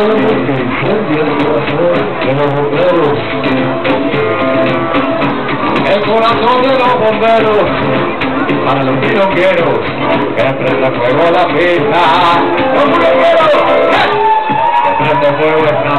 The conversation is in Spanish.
que incendia el corazón de los bomberos. El corazón de los bomberos, para los milongueros, que prende fuego la pista. ¡Los milongueros! ¡Que prende fuego